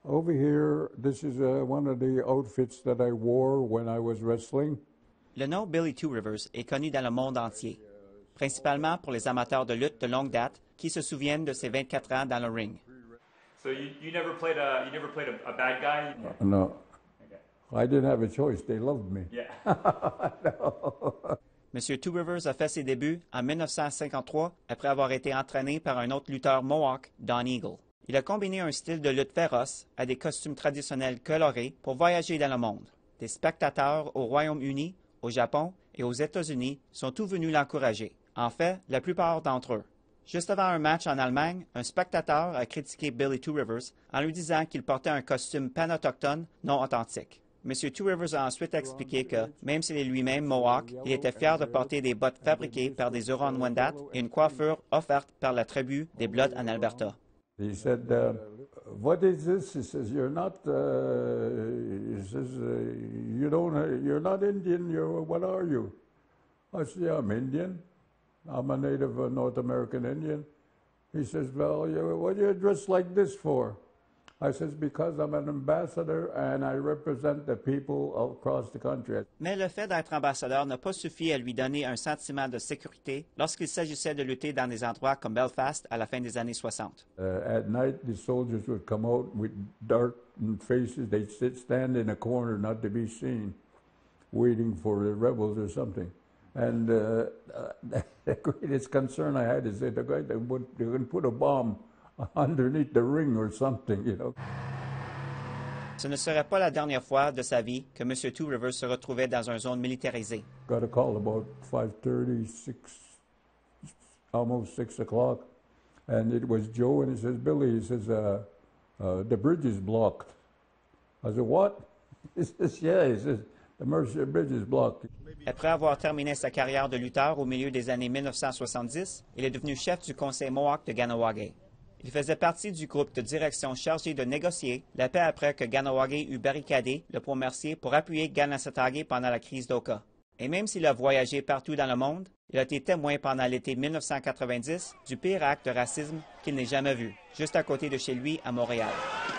Over here, this is one of the outfits that I wore when I was wrestling. Le nom Billy Two Rivers est connu dans le monde entier, principalement pour les amateurs de lutte de longue date qui se souviennent de ses 24 ans dans le ring. So you never played a bad guy? No. Okay. I didn't have a choice. They loved me. Yeah. No. Monsieur Two Rivers a fait ses débuts en 1953 après avoir été entraîné par un autre lutteur Mohawk, Don Eagle. Il a combiné un style de lutte féroce à des costumes traditionnels colorés pour voyager dans le monde. Des spectateurs au Royaume-Uni, au Japon et aux États-Unis sont tous venus l'encourager. En fait, la plupart d'entre eux. Juste avant un match en Allemagne, un spectateur a critiqué Billy Two Rivers en lui disant qu'il portait un costume panautochtone non authentique. M. Two Rivers a ensuite expliqué que, même s'il est lui-même Mohawk, il était fier de porter des bottes fabriquées par des Huron-Wendat et une coiffure offerte par la tribu des Bloods en Alberta. He said, "What is this?" He says, "You're not." He says, You're not Indian. What are you?" I said, "Yeah, I'm Indian. I'm a native North American Indian." He says, "Well, what are you dressed like this for?" I says, "Because I'm an ambassador and I represent the people across the country." Mais le fait d'être ambassadeur n'a pas suffi à lui donner un sentiment de sécurité lorsqu'il s'agissait de lutter dans des endroits comme Belfast à la fin des années 60. At night, the soldiers would come out with darkened faces. They'd stand in a corner not to be seen, waiting for the rebels or something. And the greatest concern I had is that they're going to put a bomb underneath the ring or something, you know. Ce ne serait pas la dernière fois de sa vie que M. Two Rivers se retrouvait dans une zone militarisée. Got a call about 5:30, almost 6 o'clock, and it was Joe, and he says, "Billy," he says, "the bridge is blocked." I said, "What?" He says, "Yeah," he says, "the Mercier Bridge is blocked." Après avoir terminé sa carrière de lutteur au milieu des années 1970, il est devenu chef du conseil Mohawk de Kahnawake. Il faisait partie du groupe de direction chargé de négocier la paix après que Kahnawake eut barricadé le pont Mercier pour appuyer Kanesatake pendant la crise d'Oka. Et même s'il a voyagé partout dans le monde, il a été témoin pendant l'été 1990 du pire acte de racisme qu'il n'ait jamais vu, juste à côté de chez lui à Montréal.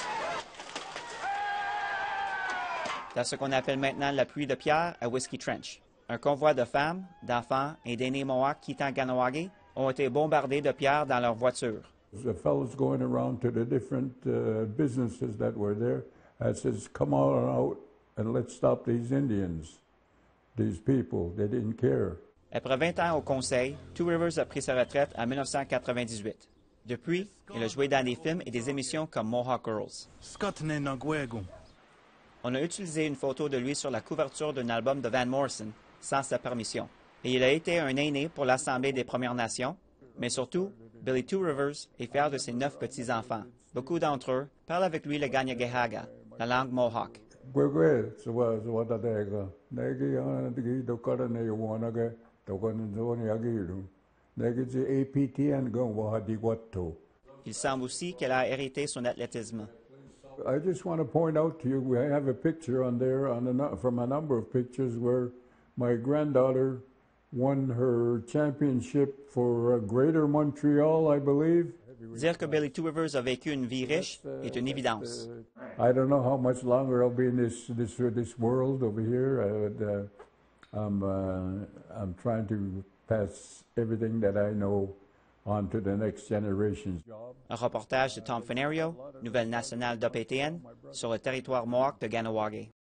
Dans ce qu'on appelle maintenant la pluie de pierre à Whiskey Trench. Un convoi de femmes, d'enfants et d'aînés Mohawks quittant Kahnawake ont été bombardés de pierres dans leurs voitures. The fellows going around to the different businesses that were there and says, "Come on out and let's stop these Indians, these people. They didn't care." Après 20 ans au conseil, Two Rivers a pris sa retraite en 1998. Depuis, il a joué dans des films et des émissions comme Mohawk Girls. On a utilisé une photo de lui sur la couverture d'un album de Van Morrison, sans sa permission. Et il a été un aîné pour l'Assemblée des Premières Nations, mais surtout, Billy Two Rivers est fier de ses 9 petits-enfants. Beaucoup d'entre eux parlent avec lui le Kanien'kehá:ka, la langue Mohawk. Il semble aussi qu'elle a hérité son athlétisme. I just want to point out to you, we have a picture on there from a number of pictures where my granddaughter won her championship for Greater Montreal, I believe. Dire que Billy Two Rivers a vécu une vie riche est une évidence. I don't know how much longer I'll be in this world over here. I'm trying to pass everything that I know on to the next generations. Un reportage de Tom Fenario, Nouvelle nationale d'OPTN, sur le territoire Mohawk de Kahnawake.